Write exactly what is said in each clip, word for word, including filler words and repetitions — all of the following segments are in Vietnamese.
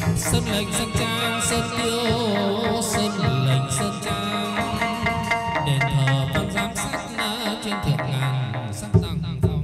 Sơn lệnh sơn trang sơn tiêu sơn lệnh sơn trang đền thờ con giám sát trên thượng ngàn sắc tăng phong.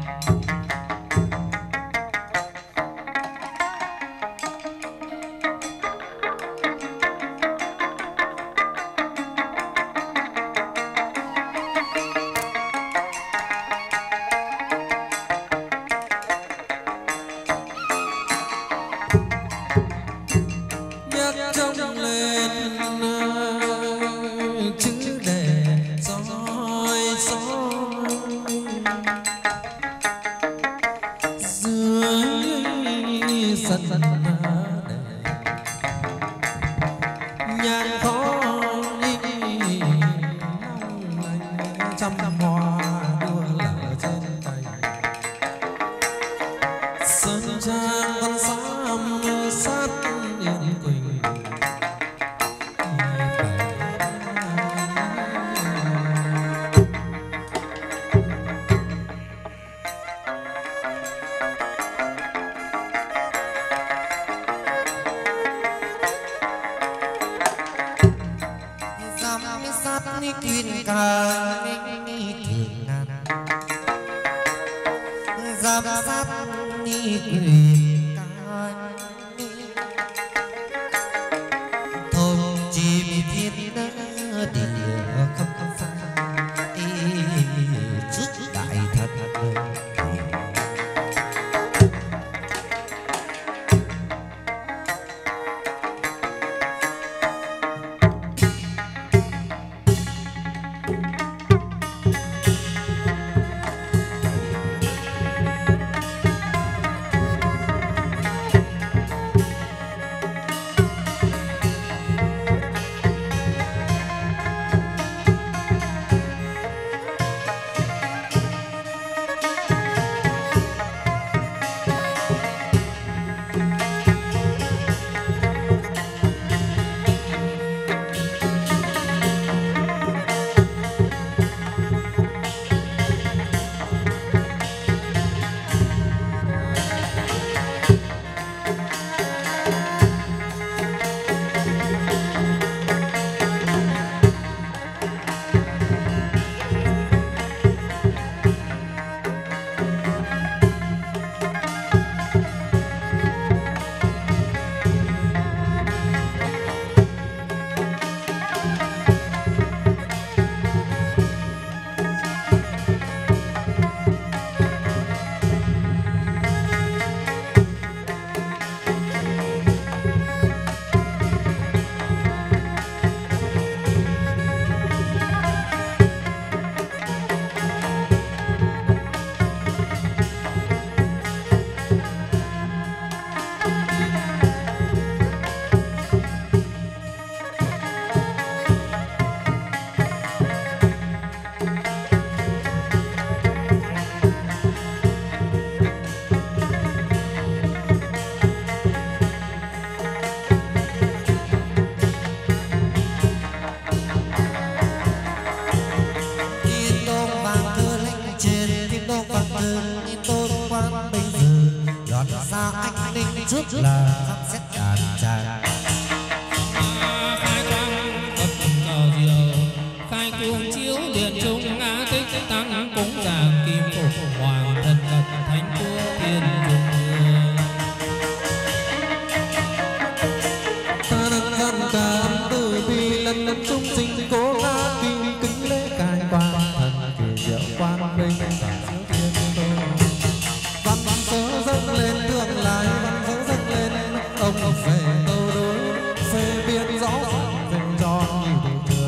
Trước là khắp xét đàn tràng khai quang Phật cầu diệu khai cuồng chiếu điện trung ngã tích tăng cúng giảng kim phục hoàng thân cận thánh chúa thiên trung ương. Ta nâng thân cảm từ bi lần lần chúng sinh cố la kim kính lễ cai quan thần kỳ diệu quang minh và siêu thiên tôn văn văn sớ dâng lên tương lai văn sớ dâng lên ông về câu đối phê biên rõ ràng về cho như bình thường.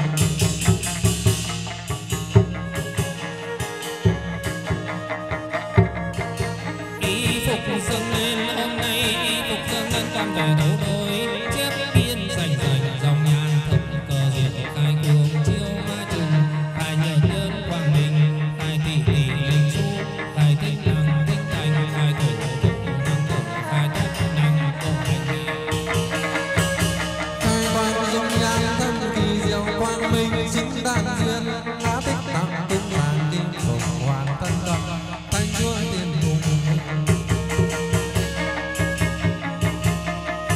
Y phục dâng lên hôm nay y phục dâng lên tam thể đấu đôi chép biên dành dành dòng nhàn thập cờ diệu khai cuồng chiếu ma trùng khai nhật nhân quang minh khai tỷ tỷ linh su khai thích năng thích thành khai tổ tổ năng tổ khai tốt năng tổ hành vi khai quang dung nhan thân kỳ diệu quang minh chính đàn duyên ngã tích tặng tinh làng kim phục hoàn thân cận thánh chúa tiền cùng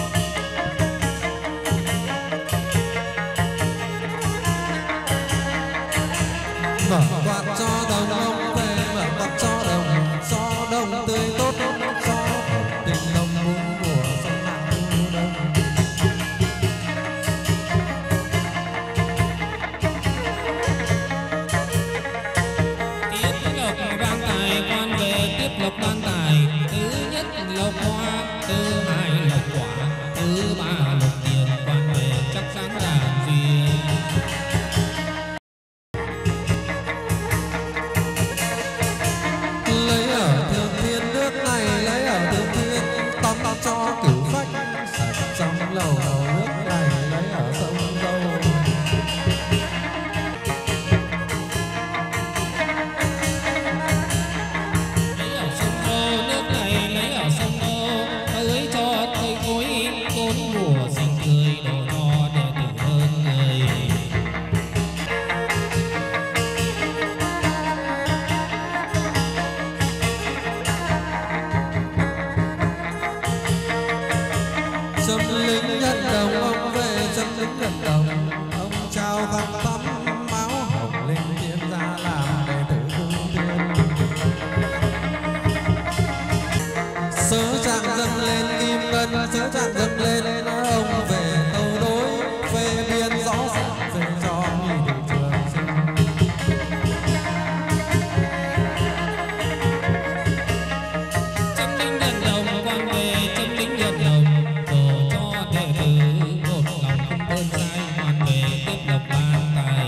quả thứ ba lục tiền quan về chắc chắn là duyên. Lấy ở thượng thiên nước này, lấy ở thượng thiên tắm cho cửu khách sạch trong lầu nước này, lấy ở sông Dâu. Lấy ở sông Dâu nước này, lấy ở sông Dâu tưới cho cây cối cốn mùa xanh tươi đồ cho đệ tử hơn người. Châm lính nhận đồng, ông về châm lính nhận đồng, ông trao khăn tắm áo hồng lên thiên gia làm đệ tử cung thiên. Sớ trạng dâng lên kim ngân, sớ trạng dâng lên ông về tâu đối, phê biên rõ ràng phê cho nghi định trường sinh. Châm lính nhận đồng quan về châm lính nhận đồng đồ cho đệ tử một lòng không bơn sai hoàn về tiếp lộc ban tài.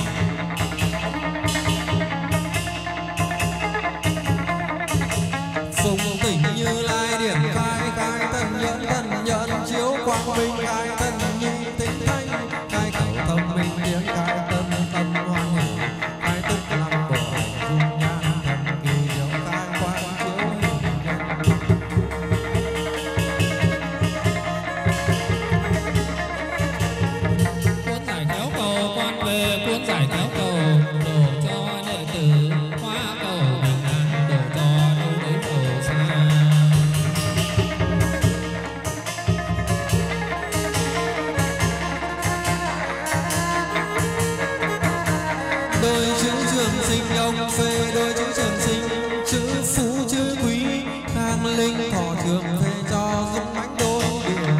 Phùng tỉnh Như Lai điểm khai, khai thân nhẫn thân nhẫn chiếu quang minh, khai thân nhi tinh thanh, khai khẩu thông minh tiếng khai tâm tâm hoan hỷ, khai tức lăng bộ dung nhan thần kỳ diệu, khai quang chiếu hình nhân. Cuốn giải kéo cầu quan về cuốn giải kéo cầu đồ cho đệ tử hóa cầu bình an đồ cho đâu đấy phù sa. Đôi chữ trường sinh ông phê, đôi chữ trường sinh chữ phú chữ quý, khang linh thọ trường phê cho dung mãnh đôi điều.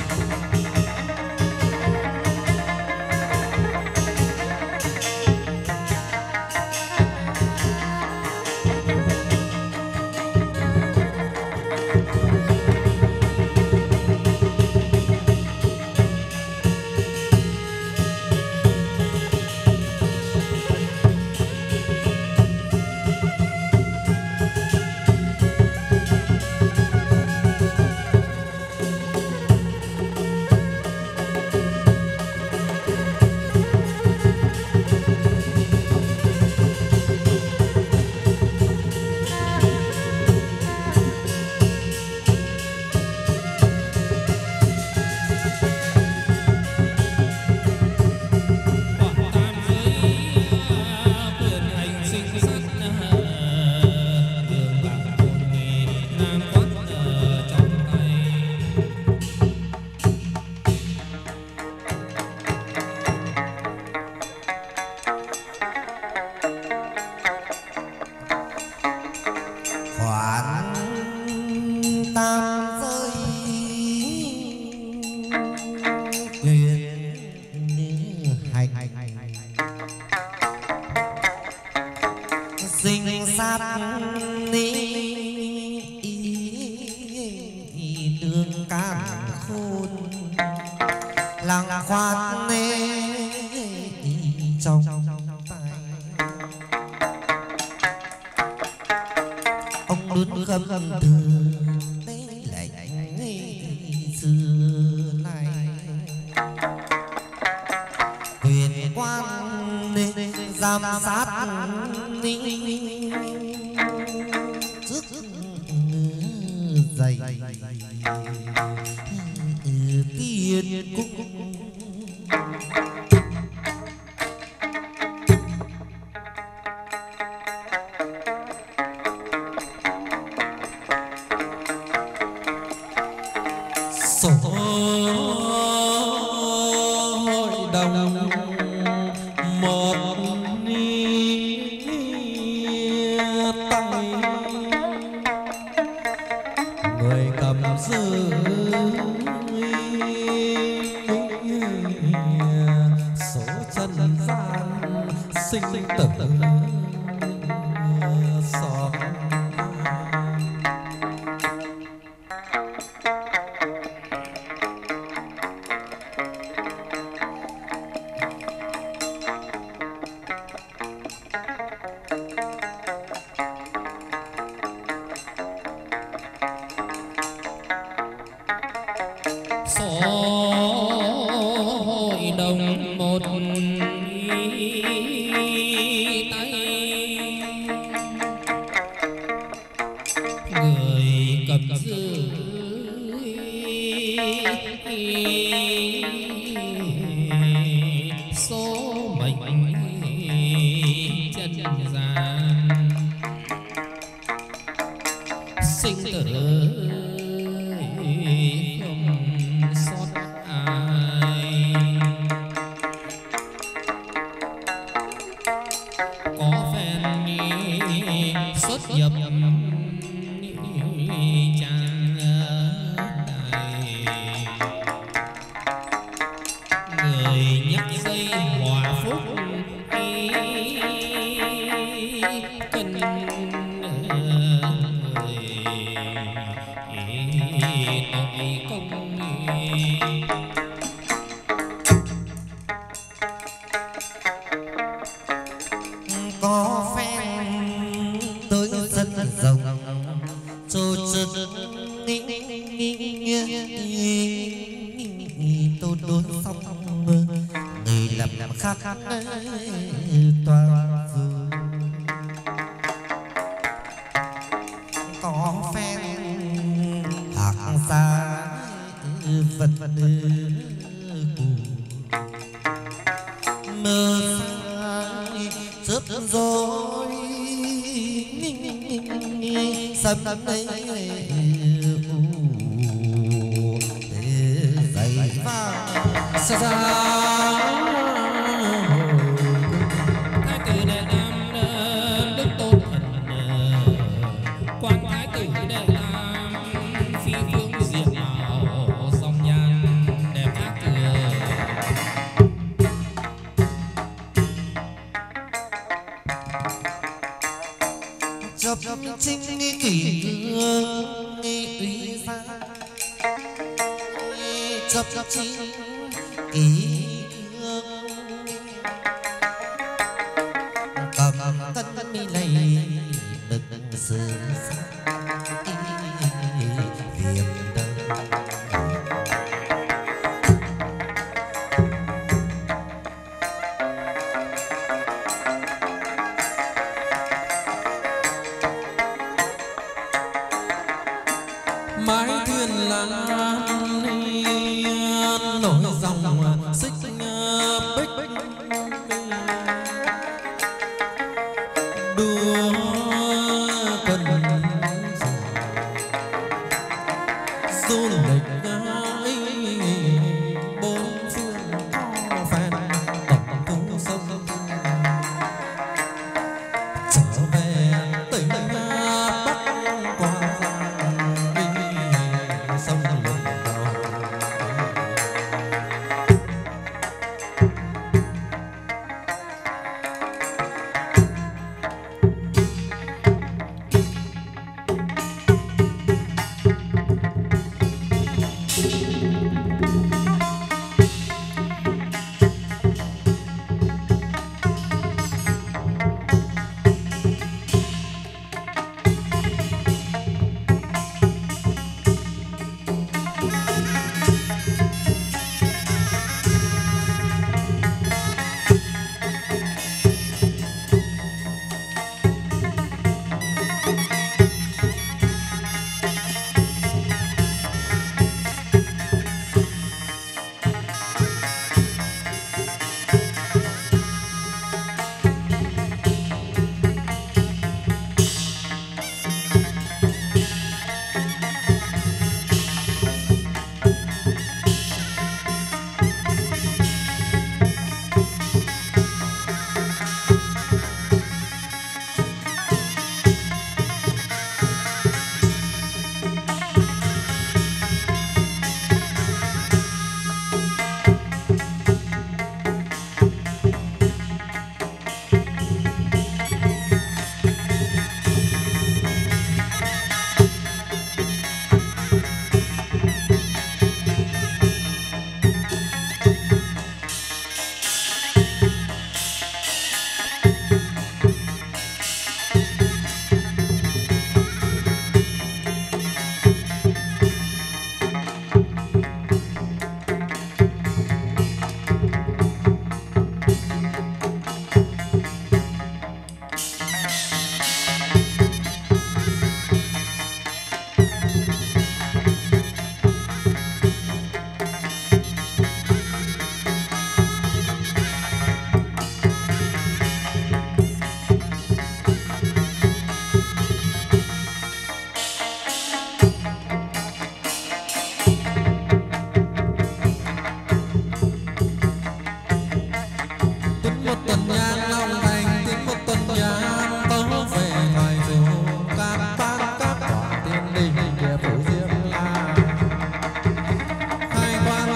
Bọn tam giới quyền hành sinh xuất đường bạc một nghìn nam quất trong tay. Khoản tam giới quyền hành sinh sát ni lương can khôn lăng khoan nê trong tay. Ông đốn khâm từ lấy lệnh xưa nay, quyền quan giám sát trước dày tiên cung. Sổ hội đồng một ni tay, người cầm giữ số chân gian sinh tử sọt. số mệnh chân gian sinh tử không sót ai, có phen xuất nhập trang này, người nhắc dây hòa phúc cần người tội công. Có phen tới dân rồng cho chân tôi đốn xong người làm làm khác toàn dương. Có phen hạc xa vật cù mơ chớp rồi sầm đây dậy vào xa xa. Thái tử đệ tam đức tôn thần quan thái tử đệ tam phi phương diệu mạo dòng nhan đẹp khác thường. Chấp chính kỷ cương uy gia chấp chính kỷ cương cầm tân mi này đừng sự việc đâu. mái thuyền lan nổi dòng xích bích đua cần du lịch bốn phương phen tổng thu sông trở về tỉnh Bắc qua sông lục đầu.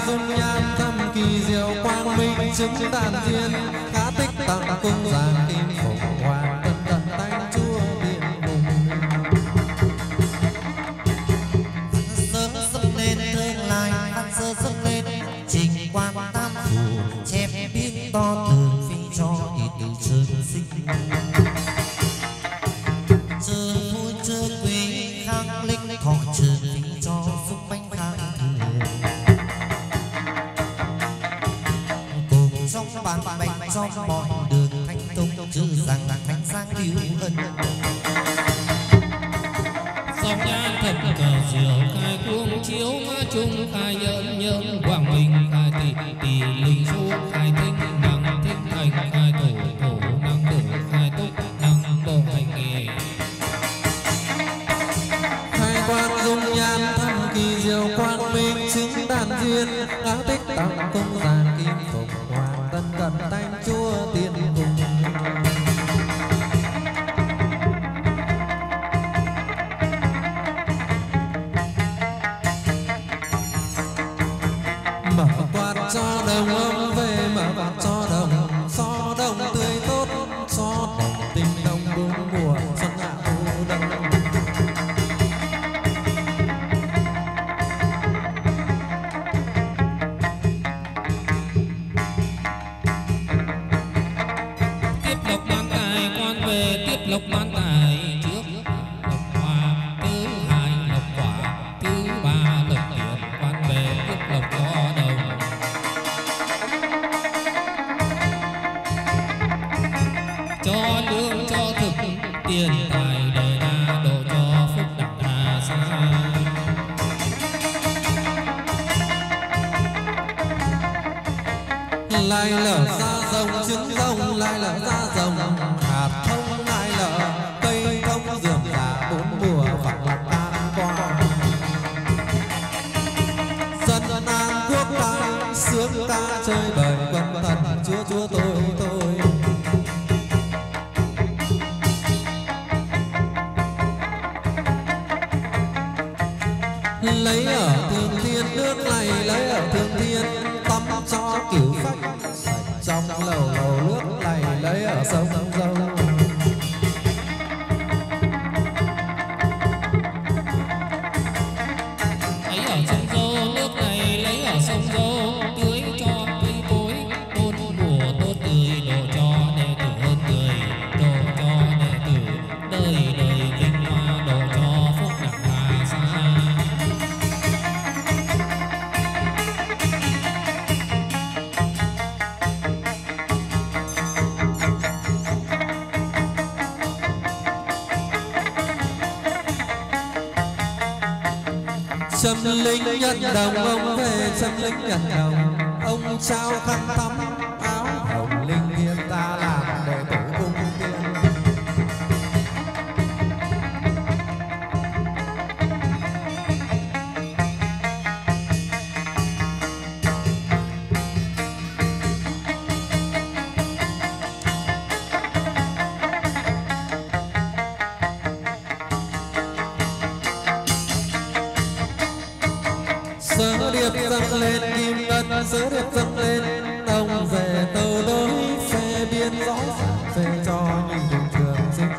dung nhan thâm kỳ diệu quang minh chứng đàn duyên khá tích tặng cung giang kim phụng hoàng tân tận tánh chúa điện cùng sớm dâng lên tương lai phát sơ dâng lên trình quang tam phủ chép biết to tường phi cho ý từ trường sinh trường vui chơi quý khang linh thọ trường phi cho xung quanh khang thường cùng trong bàn bạch trong mọi đường thanh tông chữ rằng thanh sang cứu ân dòng nhan thật cờ diệu khai cuồng chiếu ma trung khai nhẫn nhẫn quang minh khai tỷ tỷ linh du khai thinh năng thinh thành khai tổ tổ năng tử khai túc năng bộ hành nghề khai quang dung nhan thâm kỳ diệu quang minh chứng đàn duyên khá tích tặng cung giang kim phụng hoàng tân cận tánh chúa tiên cùng mở quạt cho đồng ấm về mở quạt cho đồng so đồng tươi tốt so đồng tình đồng bốn mùa xuân hạ thu đông tiếp lộc ban tài quan về tiếp lộc ban tài trước lộc hoa thứ hai lộc quả thứ ba lộc tiền quan về tiếp lộc cho đồng cho lương cho thực tiền tài đời đa độ cho phúc đặng hà xa lai lở ra rồng trứng rồng lai lở ra rồng hạt thông lai lở cây thông dườm già bốn mùa phẳng lạc an quang dân an quốc ta sướng ta chơi bời quân thần chúa chúa tôi tôi lấy ở thường thiên nước này lấy ở thường thiên tắm cho kiểu phách trong lầu lầu nước này lấy ở sông dâu lấy ở sông dâu nước này lấy ở sông dâu tưới cho cây cối tôn mùa tốt tươi độ cho đệ tử hơn người độ cho đệ tử đời đời vinh hoa độ cho phúc đặng hà xa Trâm linh nhận đồng ông về trâm linh nhận đồng ông trao khăn tắm áo hồng linh thiên ta làm đệ tử cung tiên sớ điệp dâng lên kim ngân sớ điệp dâng lên ông về tâu đối phê biên rõ ràng phê cho những đường trường sinh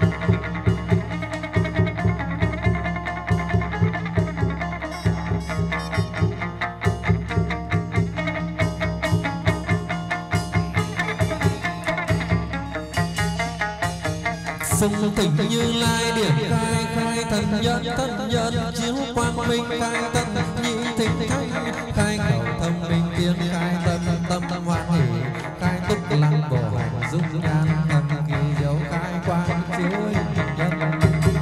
phùng tỉnh như lai điểm khai khai thần nhân thân nhân chiếu quang minh khai tân nhị thịnh thanh khai khẩu thông minh tiên khai tâm tâm tâm hoan hỷ khai túc lăng bộ hành dung nhan thần kỳ dấu khai quang chiếu nhân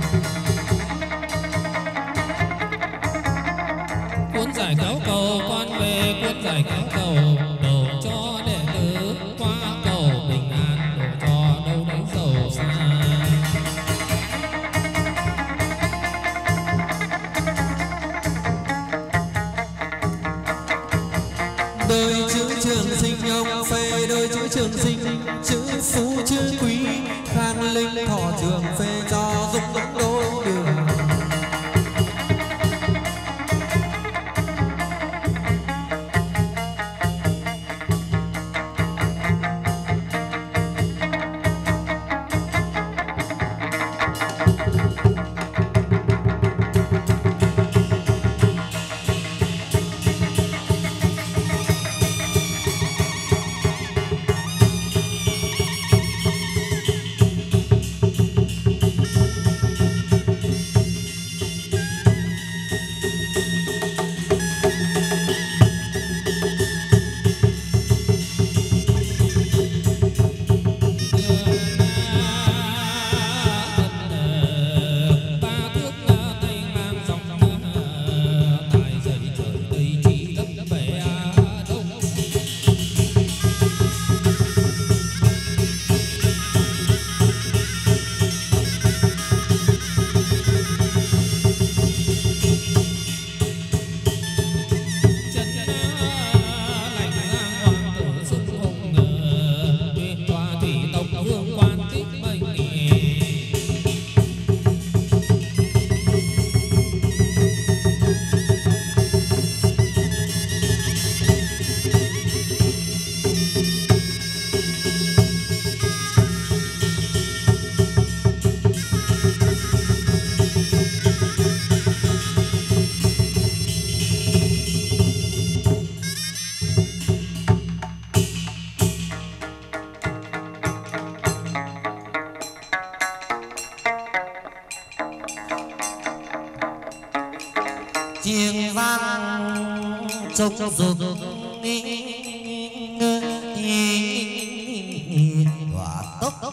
cuốn giải cáo cầu quan về cuốn giải cáo cầu độ cho đệ tử qua cầu bình an độ cho đâu đấy giàu xa đôi chữ trường sinh ông phê đôi chữ trường sinh chữ phú chữ quý khang linh thọ trường phê cho dung dẫn đôi đường trông rực hỏa tốc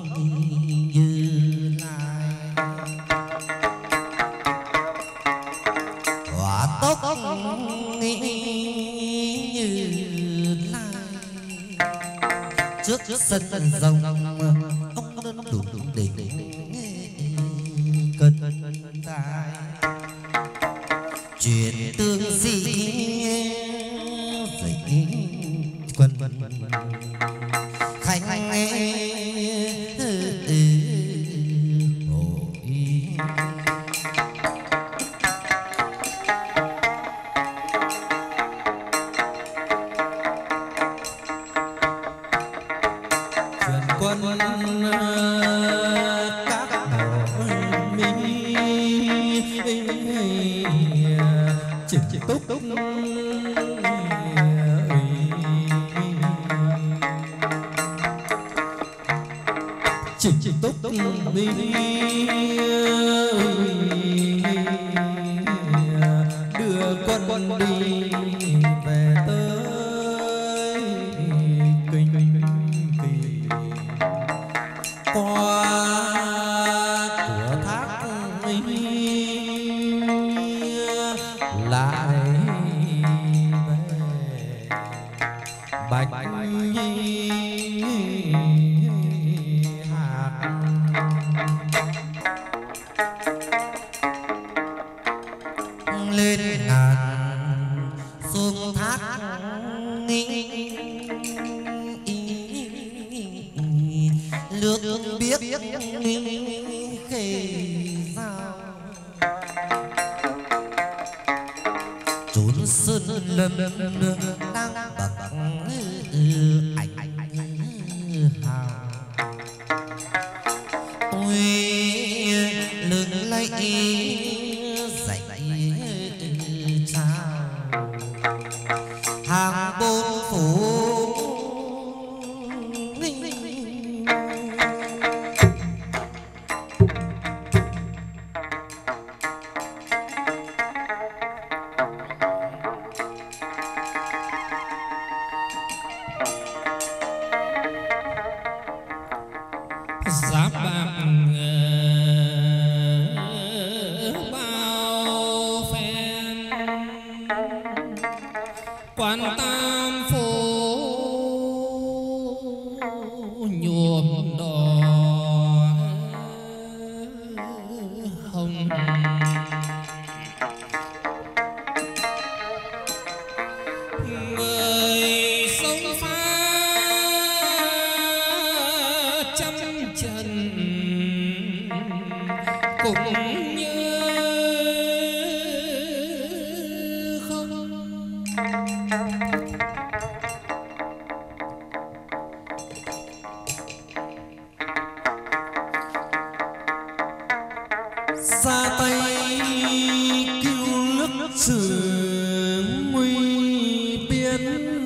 như lai hỏa tốc như lai trước sân rồng ông đơn đủ đỉnh cơn tài chuyện tương sĩ dậy quân khánh hội truyền quân các đội mỹ chỉnh túc chỉnh chỉnh túc mi đưa quân đi về tới kinh kỳ qua cửa thác lại về bạch lên ngàn xuống thác nước biết khê sao trốn sơn lâm đang bậc ảnh hào ôi lưng lấy dạy chào hàng bốn phủ giáp bạc bao phen quan tam phố nhuộm đỏ hồng người sống pha trăm trần cũng như không ra tay cứu nước sự nguy biến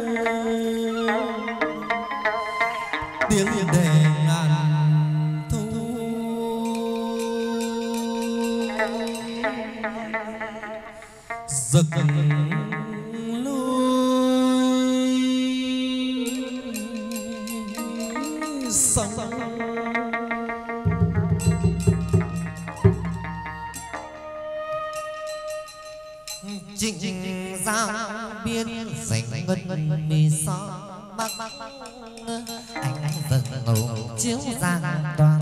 tiếng đề ngàn thu giật lui sóng chỉnh giao biên dành ngân mi so bắc anh dần ngầu chiếu giang toàn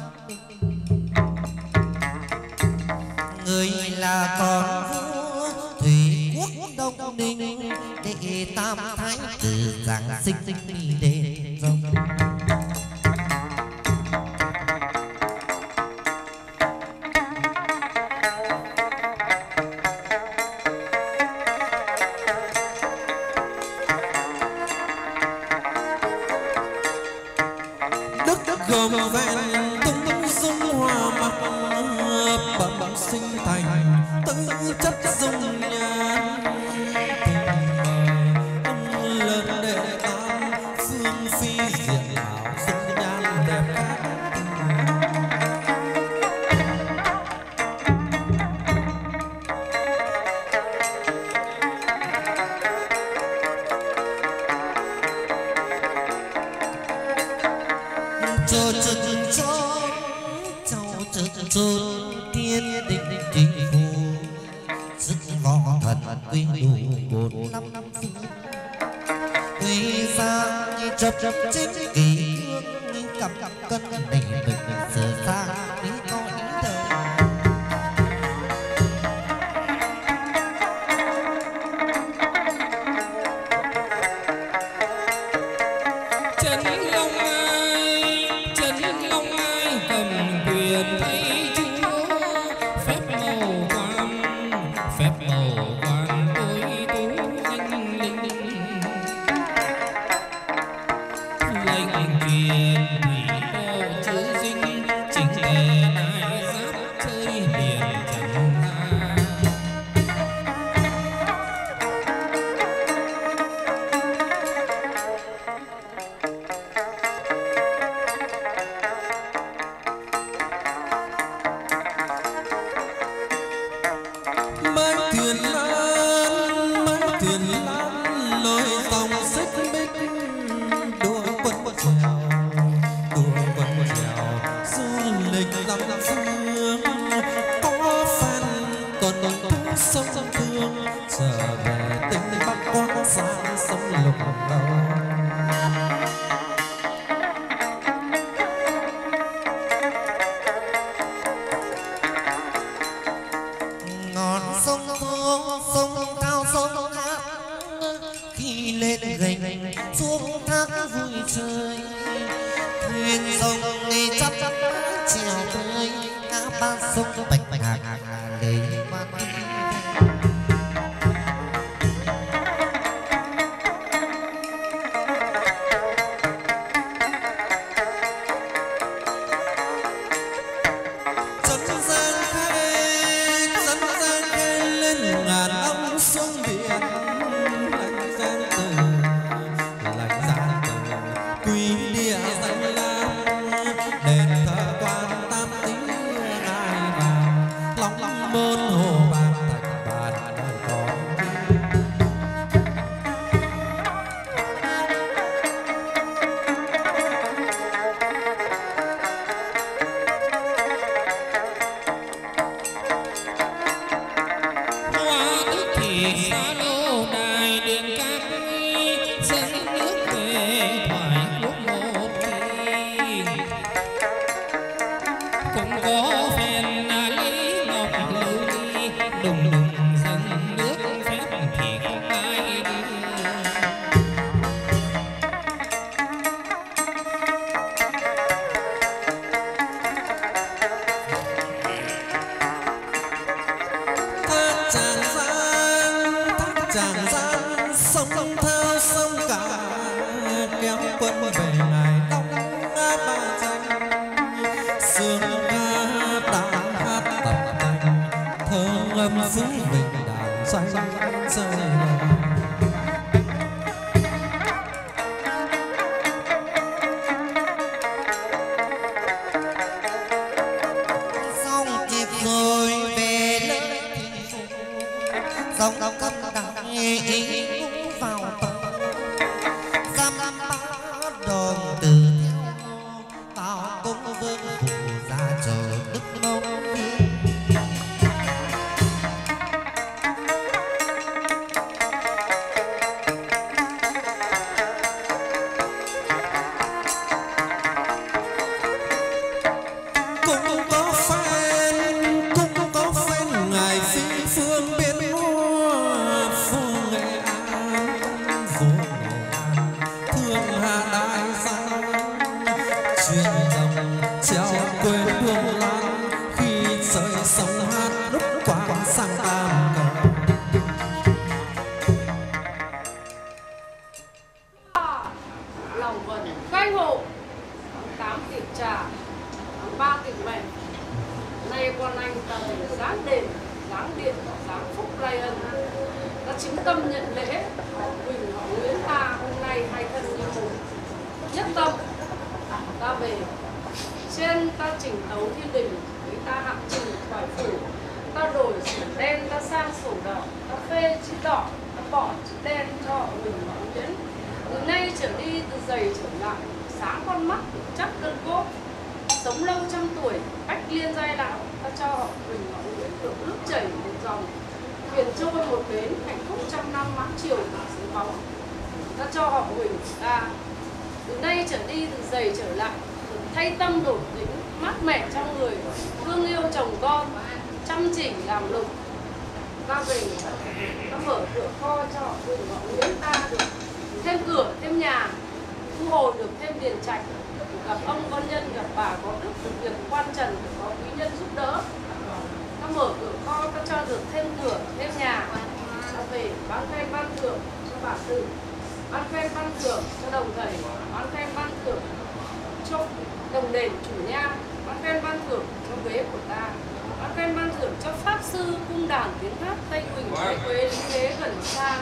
người là con vua thủy quốc đông ninh đệ tam thái tử giáng sinh đền rồng gồm vẹn tung dung hoa mặc bẩm sinh thành tự chất dung nhan ông lớn đệ tam phương phi diện hảo dung nhan đẹp khác cho trực cho cháu trực chốn thiên định chính phủ sức võ thần quy đủ bốn năm năm quy ra chấp chấp chính kỳ cương cầm cầm cân đỉnh đỉnh sửa ra ý có ý đời bỏ chữ đen cho mình ngẫu nhiên. Từ nay trở đi, từ giày trở lại sáng con mắt, chắc cân cốt, sống lâu trăm tuổi, bách liên giai lão. Ta cho họ Huỳnh ngọn nguyễn được nước chảy một dòng, thuyền trôi một bến, hạnh phúc trăm năm mãn chiều cả sứ bóng. Ta cho họ Huỳnh ta từ nay trở đi, từ giày trở lại, từ thay tâm đổi tính, mát mẻ trong người, thương yêu chồng con, chăm chỉ làm lụng. Ta về ta mở cửa kho cho họ Huỳnh ngọn nguyễn ta được thêm cửa thêm nhà, thu hồi được thêm điền trạch, gặp ông con nhân, gặp bà có đức, được việc quan trần, có quý nhân giúp đỡ. Ta mở cửa kho, ta cho được thêm cửa thêm nhà. Ta về ban khen ban thưởng cho bà tử, ban khen ban thưởng cho đồng thầy, ban khen ban thưởng cho đồng đền chủ nhang, ban khen ban thưởng cho ghế của ta, ban khen ban thưởng cho pháp sư cung đàn tiếng hát Tây Quỳnh Tây Quế lính ghế gần xa,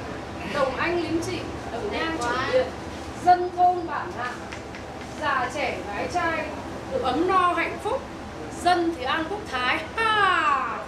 đồng anh lính trị, đồng nhang chủ điện, dân thôn bản hạ, già trẻ gái trai được ấm no hạnh phúc, dân thì an quốc thái. Ha!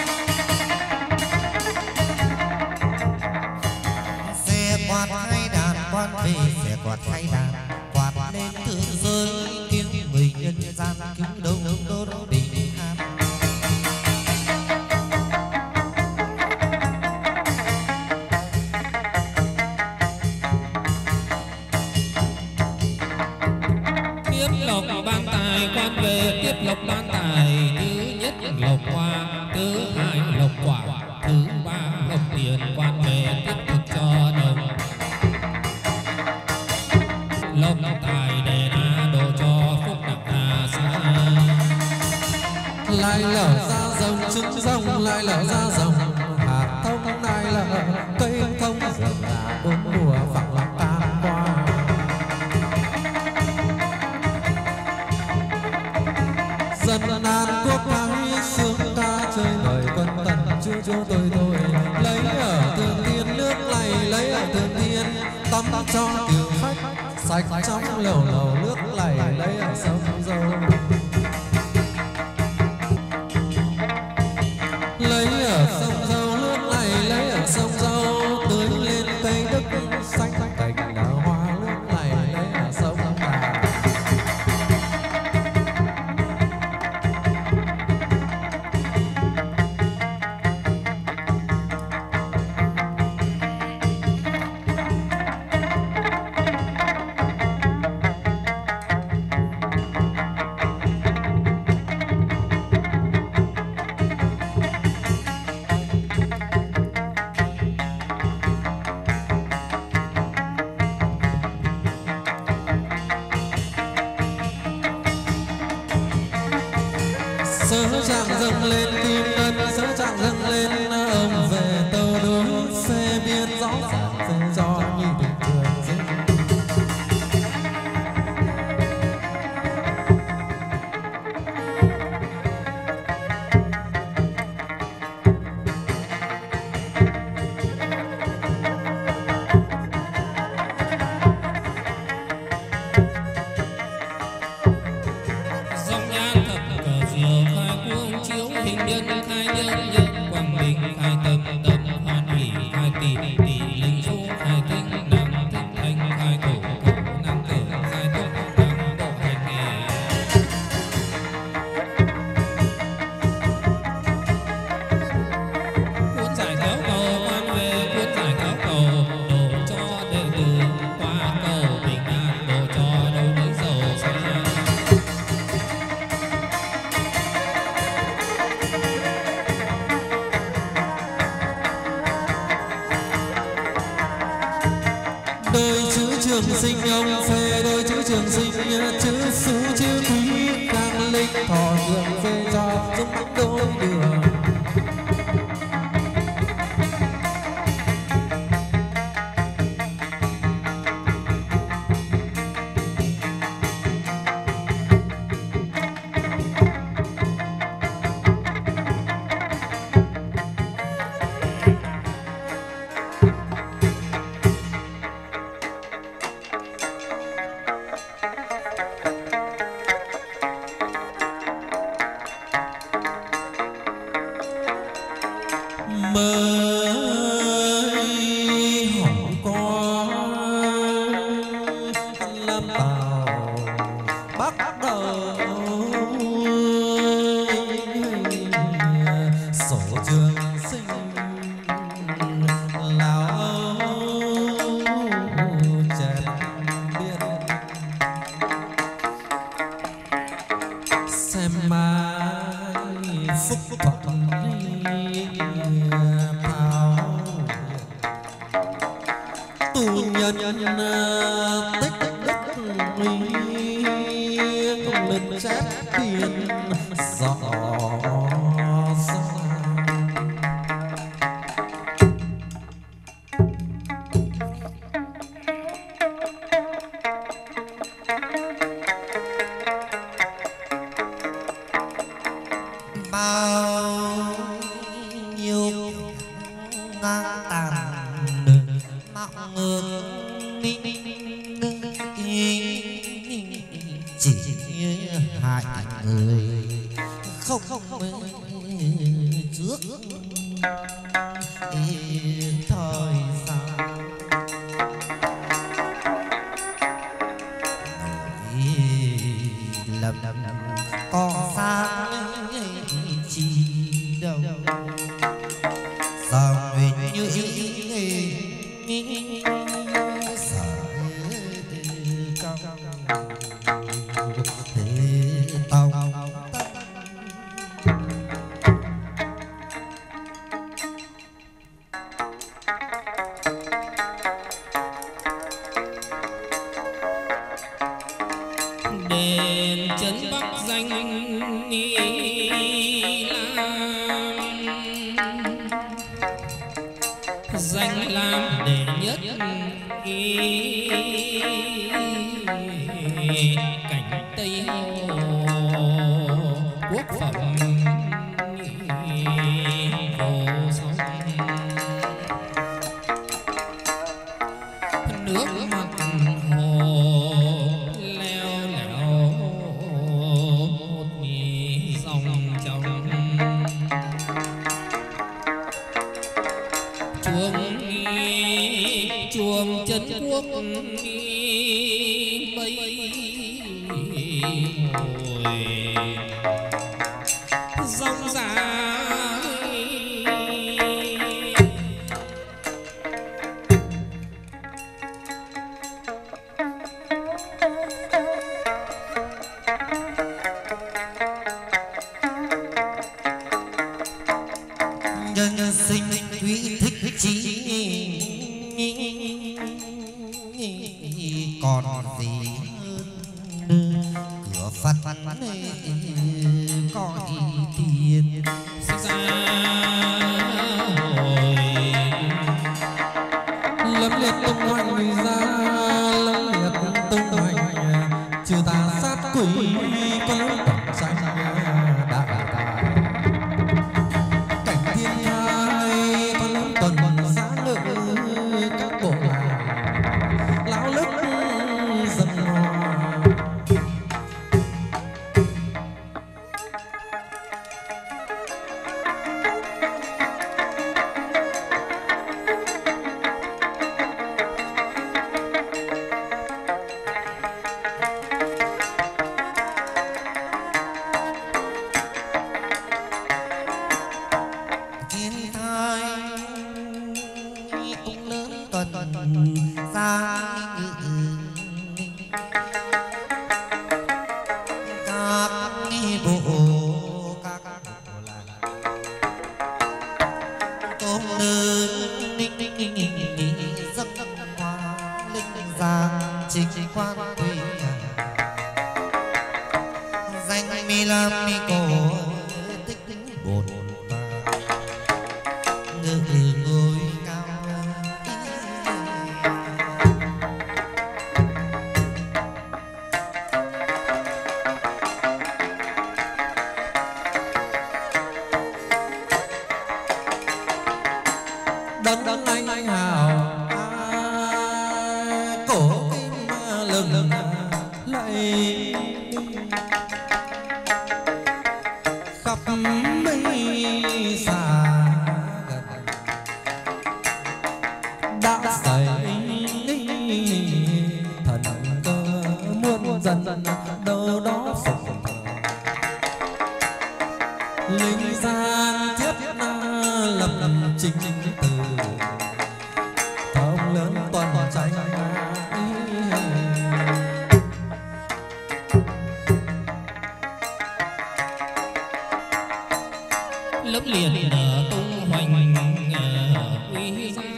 xe quạt hai đàn lại lở ra rồng, hạt thông lại lở cây thông, rừng là bốn mùa phẳng lặng tan qua. Dân an quốc thái sướng ca chơi đời quân tần chúa chúa tôi tôi, lấy ở thượng thiên nước này lấy ở thượng thiên, tắm cho kiều khách sạch trong lầu lầu nước này lấy ở sông dâu, lấy ở sông dâu nước này lấy ở sông dâu, tưới lên cây đức xanh cành đào hoa nước này lấy ở sông đà. Sớ trạng dâng lên kim ngân, sớ trạng dâng lên ông về tàu đối xe biên rõ ràng phê cho như bình thường dưng. Dòng nhan thập cờ diệu khai cuồng chiếu hình nhân khai nhân nhân quang minh khai tâm tâm hoan hỷ khai tỷ tỷ linh số khai tinh năng thích thanh khai cổ cổ năng tưởng khai tốt năng độ hành nghề. Cuốn giải cáo cầu quan về cuốn giải cáo cầu đổ cho đệ tử qua cầu bình an đổ cho đâu đến giàu xa. Đôi chữ trường sinh ông phê đôi chữ trường sinh, chữ số chữ quý càng linh thọ dường phê cho dung đôi đường. Mới hỏi con làm tàu bắt đầu sổ trường sinh lão chèn biên xem mai phúc thuận tu nhân tích đức lên chép tiền rõ ràng. bao nhiêu ngang tàn mạo ngược chỉ hại người không không trước thời gian lầm có xa chi đâu sao nguyện như ý sợ cao thế tao đền trấn Bắc danh Nghi Lam danh lam đệ nhất ý cảnh Tây Hồ quốc phẩm hồ sông nước mặt hồ leo lẻo một dòng trong chuông chuông chân quốc mây hồi dòng dài nhân sinh quý thích chí còn gì hơn cửa phật có ý tiền xa hồi lâm liệt tung hoành ra lâm liệt tung hoành trừ tà sát quỷ có lối tổng danh đại tài cảnh thiên thai có lối tuần giá ngự các bộ làng lão lức dần hòa thiên thai ông lớn tuần ra ngự các bộ các bộ làng công lớn giấc hoa linh giang chính quan quê danh mi lam mi cổ tích bồn ngự ngôi cao đấng đấng anh anh hào cổ kim lừng lạy khắp mây xa gần đã xảy thần cơ muôn dần đâu đó phục linh gian thiết na lập trình từ thông lớn toàn tranh lớp liền nở tung hoành uy gia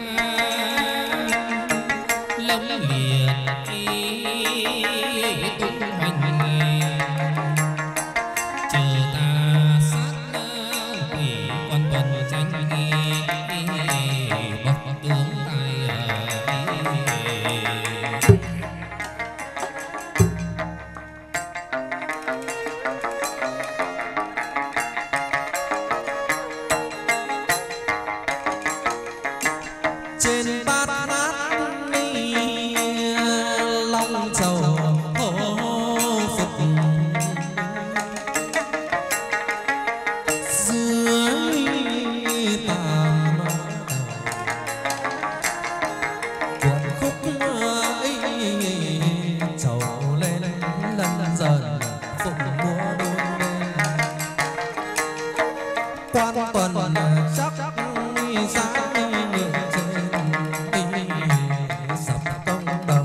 lớp liệt tung hoành trừ tà sát quỷ quan tuần tranh bậc tướng tài trên bát ngát ni long châu hổ phục dưới tam cuộn khúc ấy trầu lên lần dần phụng múa đôi quan tuần chắc giá nhượng trên sập công đồng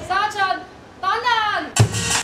Ra trận tán đàn.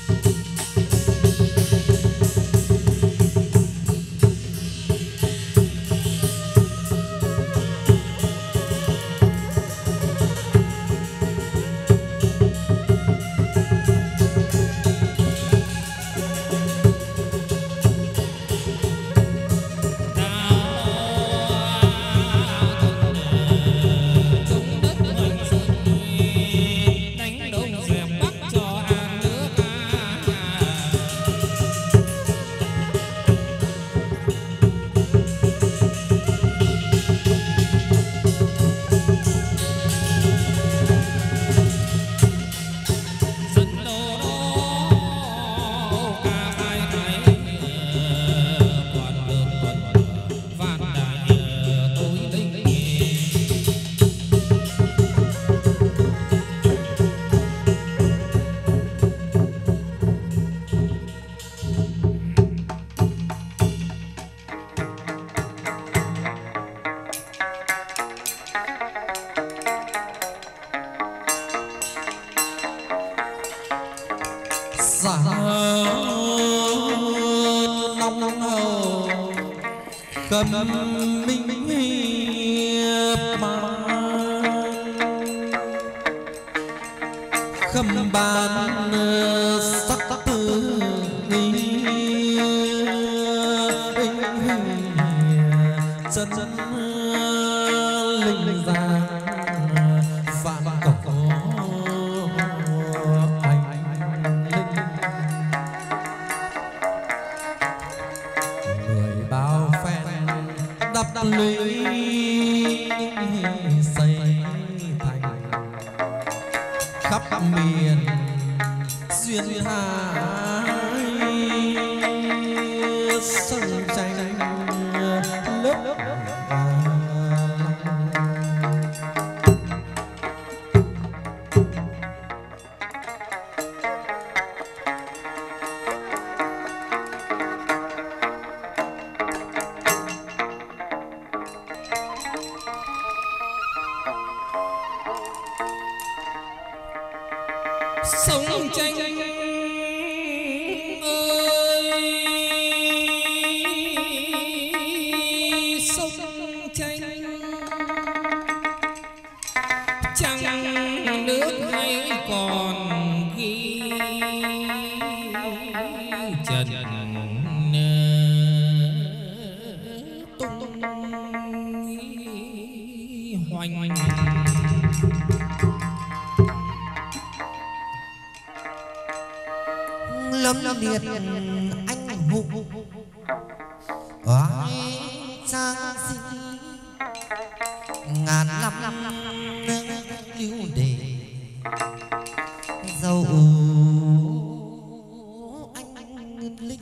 cầm minh hiệp mà khâm ban sắc tư nghi chân chân linh giang vạn cổ anh linh người bao phen đắp lũy xây thành khắp miền duyên hải sông tranh lớp sông tranh ơi sông tranh chẳng nước hay còn ghi trần tung hoành lâm liệt anh hùng oai trang sinh ngàn năm lưu đề dầu anh linh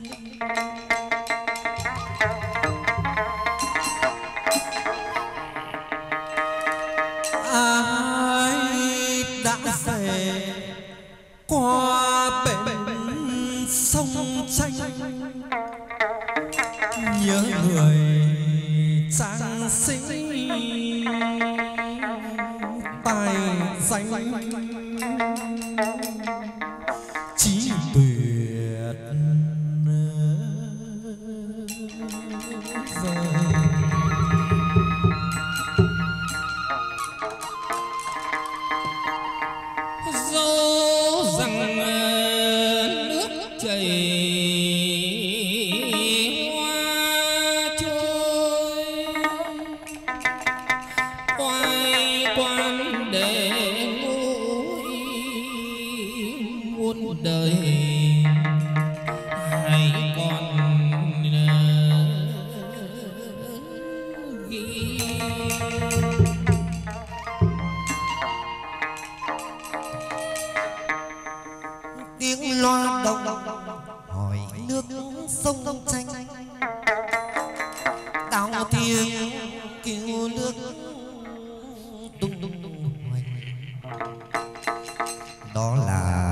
ai đã về qua bên sông tranh nhớ người trang sĩ tài danh chí tuyệt vời. dẫu rằng nước chảy hoa trôi oai quan để mũi muôn đời hay còn ghi tiếng loa đồng hỏi nước sông tranh đào tiếng kêu nước tung tung tung hoành đó là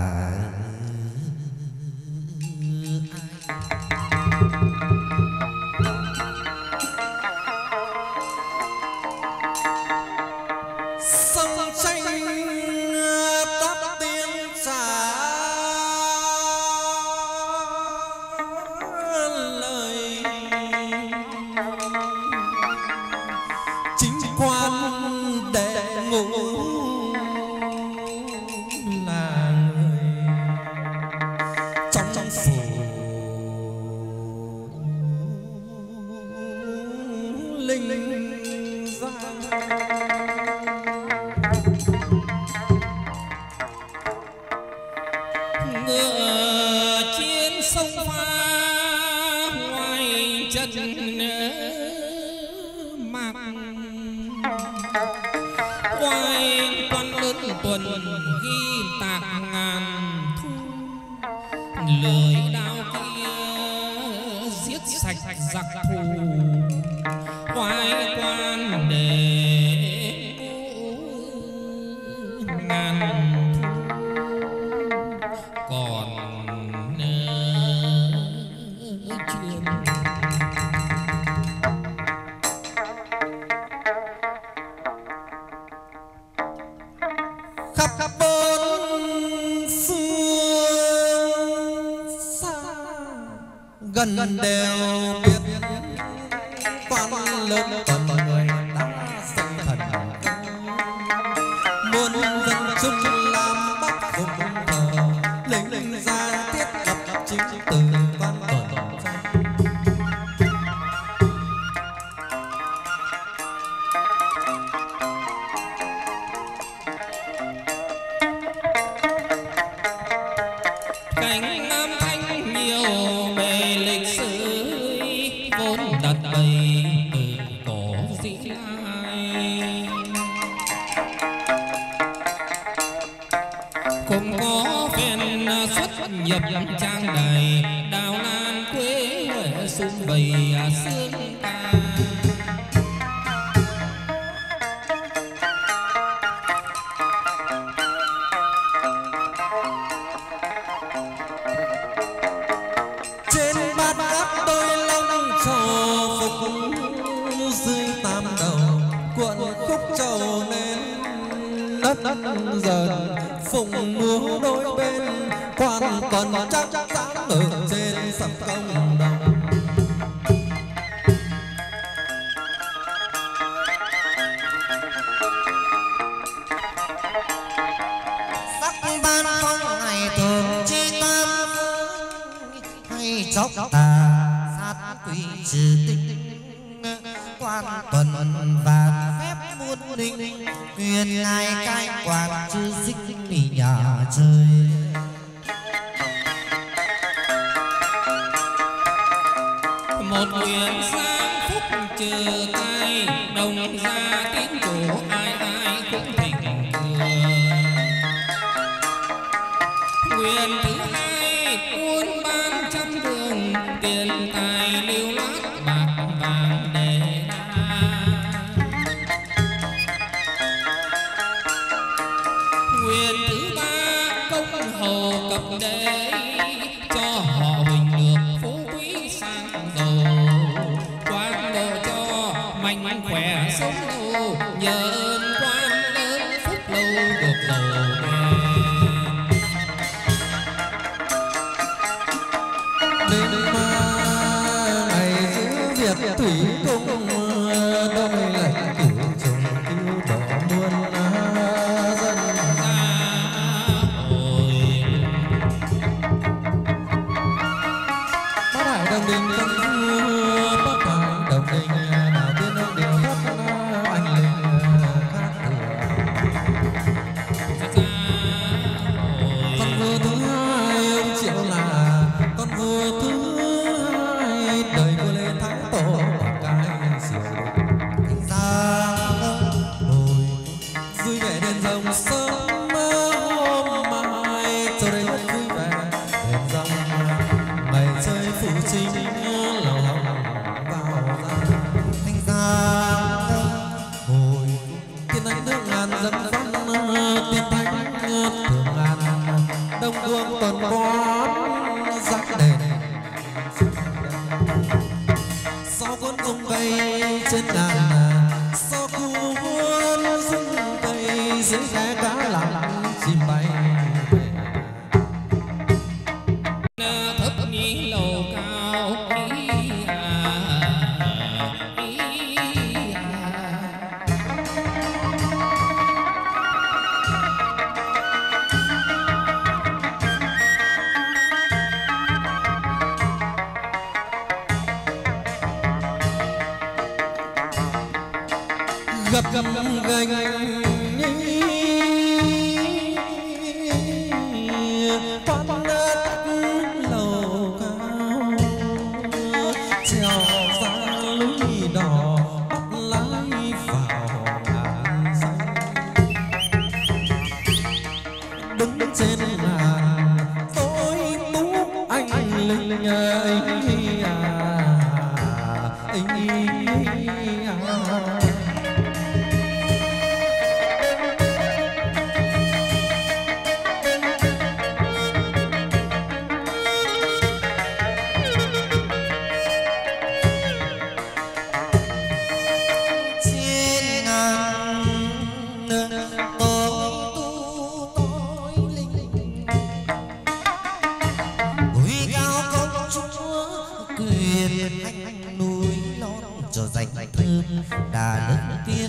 sông tranh tắp tiếng ghi tạc ngàn thu, lưỡi đao kia giết sạch giặc thù, oai quan để ngàn thu còn chuyện. khắp khắp bốn phương xa gần đều biết quan lớn còn người đã sinh thần muôn dân chúng làm bắt phục thờ lính ra thiết lập chính từ quan tuần cảnh Nam Thanh nhiều bề lịch sử vốn đặt bày từ cổ dĩ lai, không có phen xuất nhập trang đài đào lan quê huệ sum bầy xương ta. trên bát đắp đôi lông trò phục dư tam đầu cuộn khúc trầu nên đất đất dần phụng múa đôi bên quan còn chắc dáng ở trên sập công đồng. Sắc ban phong ngày thường chi tam hay chóc tà sát quỷ trừ tinh quan tuần và phép muôn linh quyền ngài cai quản chư xích nghỉ nhà chơi. Một nguyện sáng phúc trừ tai đồng gia tín chủ ai ai cũng thịnh vượng. Nguyện thứ hai muôn ban trăm đường tiền tài lưu lát bạc vàng đề đa. Nguyện thứ ba công hầu cập đế cho họ huỳnh được phú quý sang giàu, quan độ cho mạnh khỏe sống lâu nhờ ơn quan lớn phúc lâu được giàu Đến mà ngày giữ việc thủy cung đôi lệnh cửu trùng cứu đỏ muôn dân xã hội. bát hải đồng đình tân vua bát hải đồng đình nào tiên ông điều thất anh linh khác thường. Con vua thứ hai ông Triệu là con vua thứ hai đời vua Lê Thái Tổ ở cái diệu thành ra đồi vui vẻ đèn rồng sớm hôm mai cho đến lúc vui vẻ đèn rồng ngày chơi phụ chính lầu lòng vào ra thành ra hồi tiên anh nước ngàn dân văn tiên thanh thường ngàn đông vương tuần quán giác đền sau cuốn dung cây trên ngàn sau cuốn dung cây dưới khe cá lặng chim bay Thấp nhĩ lầu cao ý à, ý à. gặp gặp gành quan đất lầu cao trèo ra lối đỏ bắt lái vào ngàn xanh đứng trên ngàn tôi tú anh linh ấy à, ấy à. Đà đức tiên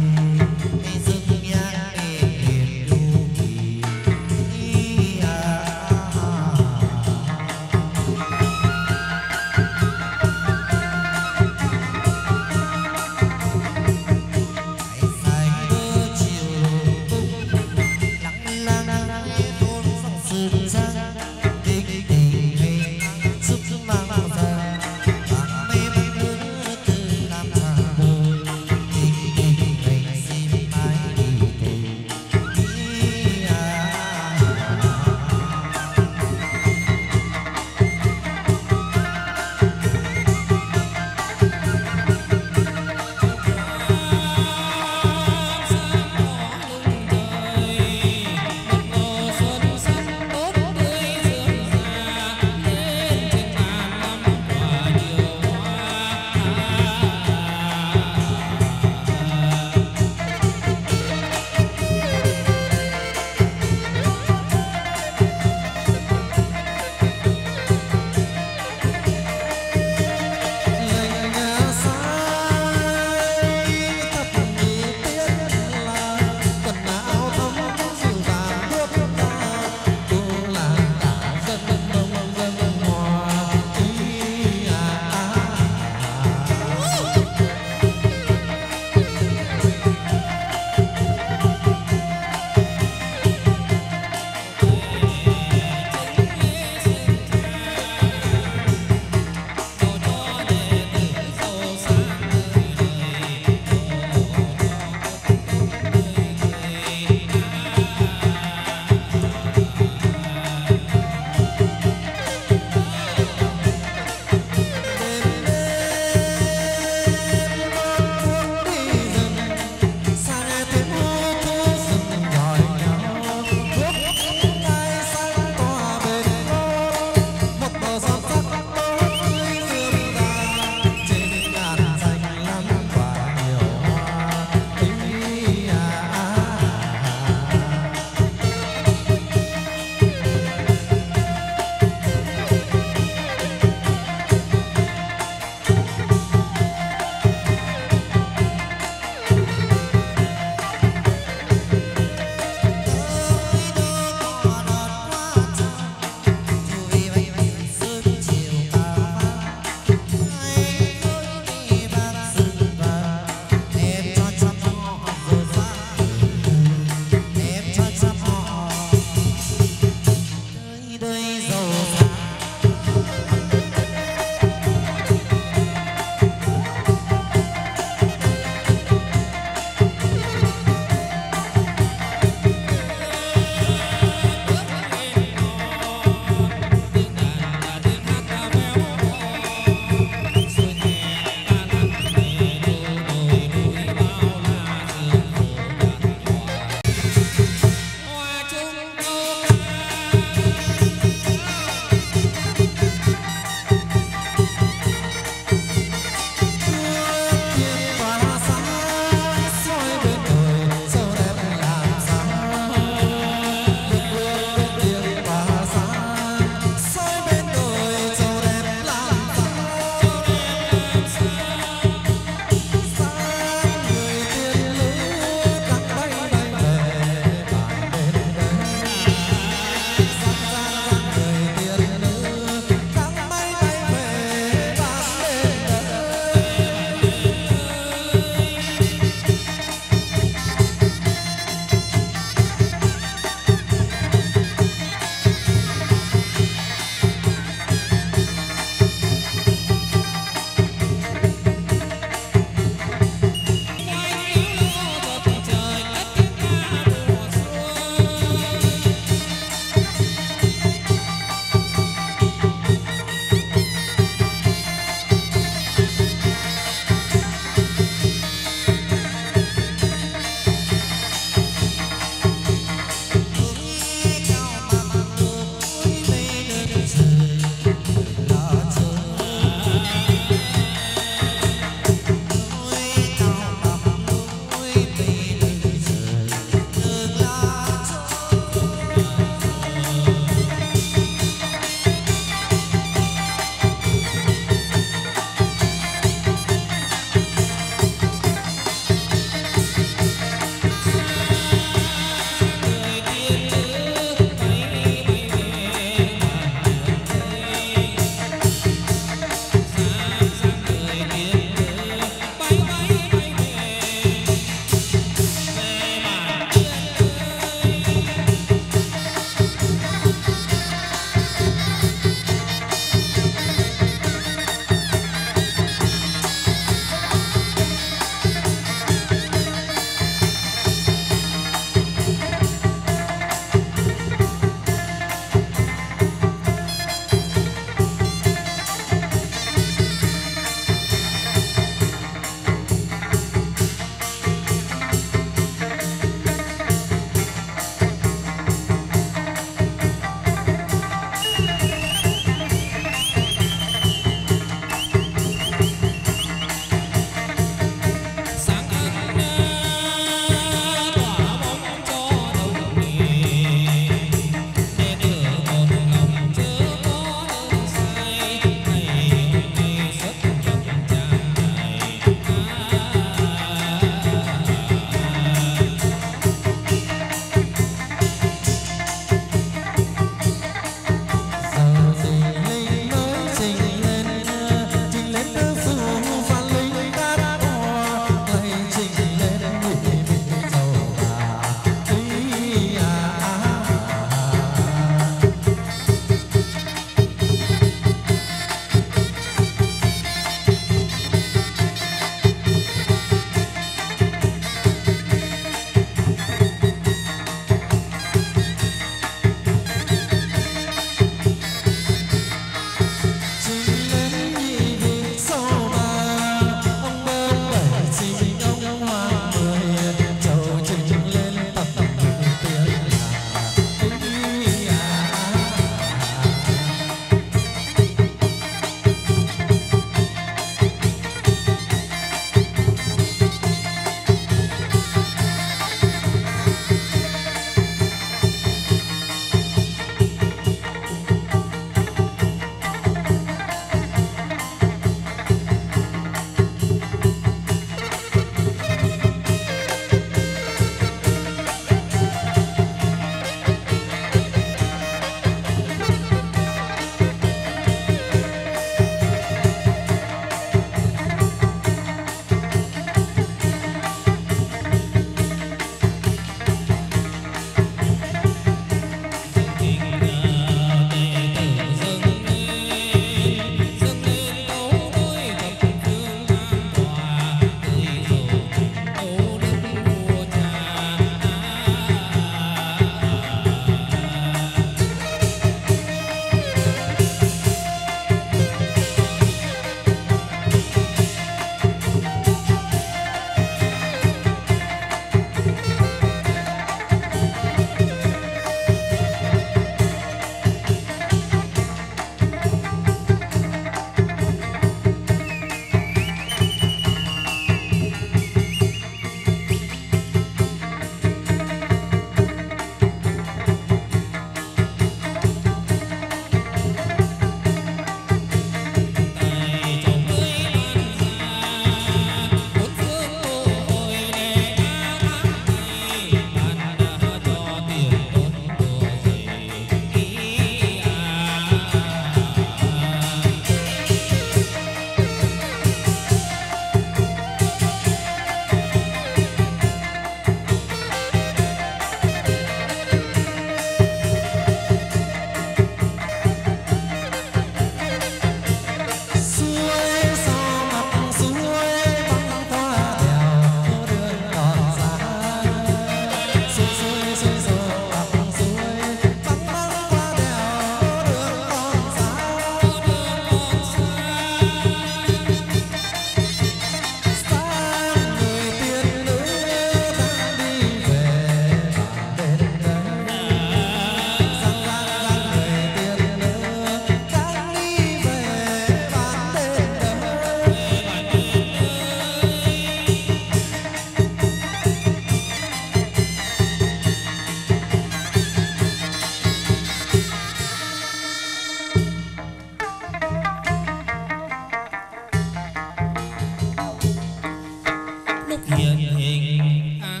phúc hiện hình á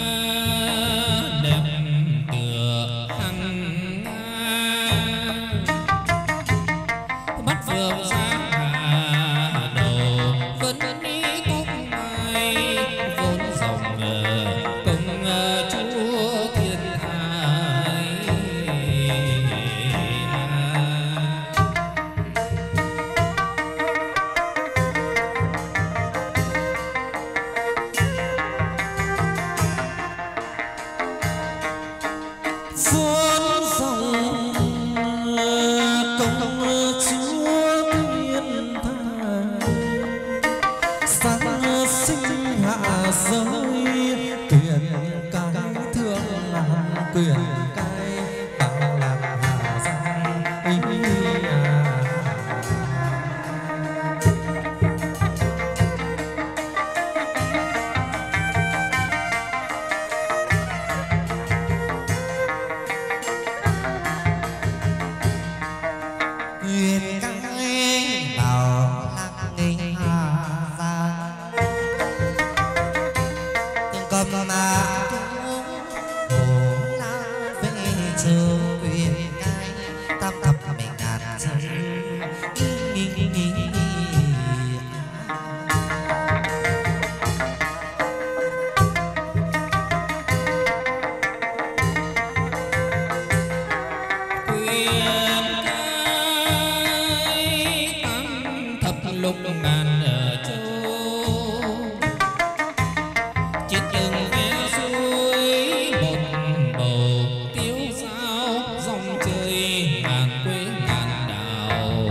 đẹp tựa hằng bắt phượng sáng hạ đầu vẫn đi tóc mai vốn dòng công chúa thiên thái. vốn dòng công chúa thiên thái sáng sinh hạ giới tuyển cái thương làm quyền cái tạo làm hà giang ý à. Quyền cái bảo lăng nghinh hà giang cầm mà hồ la về chờ quyền cái tam thập mình ngàn chân nghi nghi nghi nghi lục ngàn ở châu chiếc rừng vé suối một bầu tiêu sao dòng chơi ngàn quê ngàn đảo.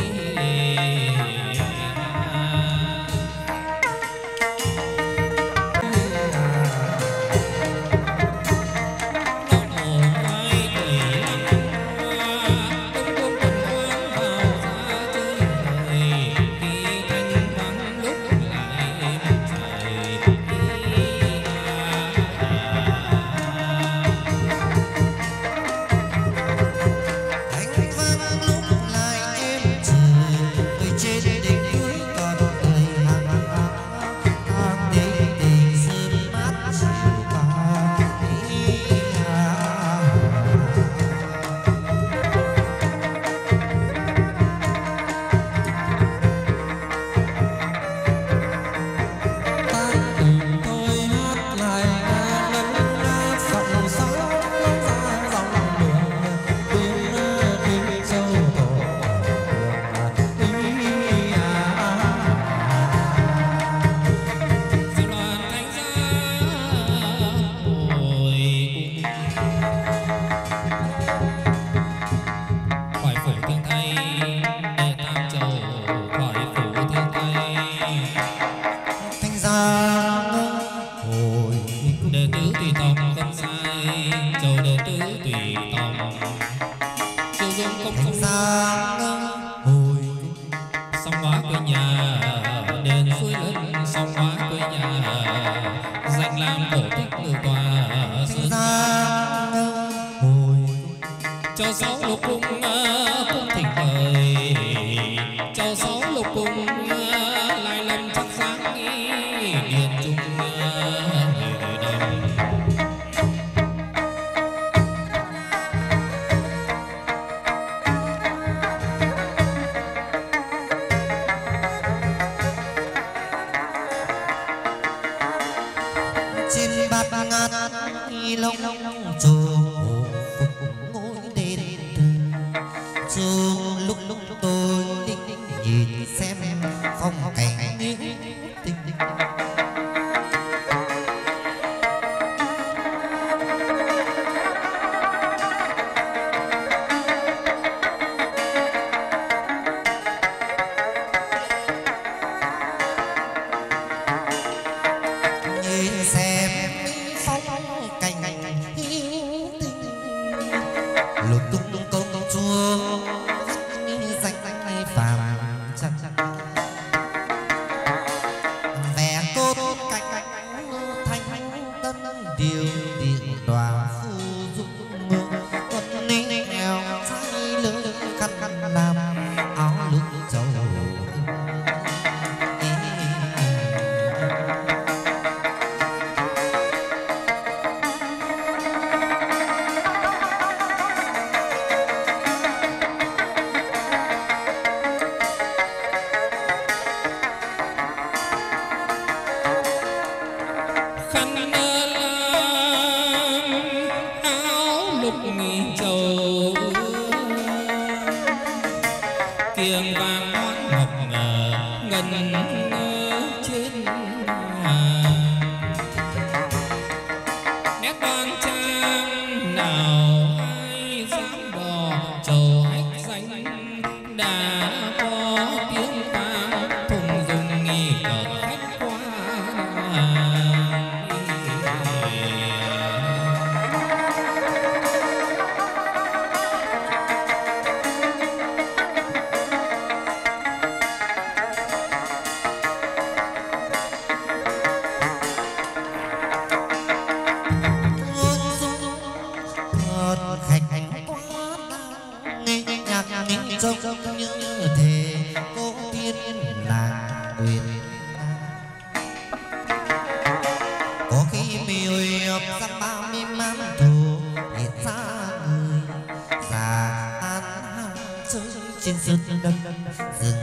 Đệ tử tùy tòng không sai châu đệ tử tùy tòng chiêu dung công không xa hồi sông hóa quê nhà đền suối lớn sông hóa quê nhà danh lam cổ tích ngự tòa sơn hồi cho sáu lục cung cung thịnh thời cho sáu lục cung lại lâm chắc sáng điền trung trên bát ngát lông trồ phục ngôi đền trồ lúc lúc tôi nhìn xem phong cảnh tinh nhìn xem phong cảnh tinh trông như thế cô thiên làng uyên. Có khi miêu ra bao mươi man thù hiện ra người già an chơi trên sân đất rừng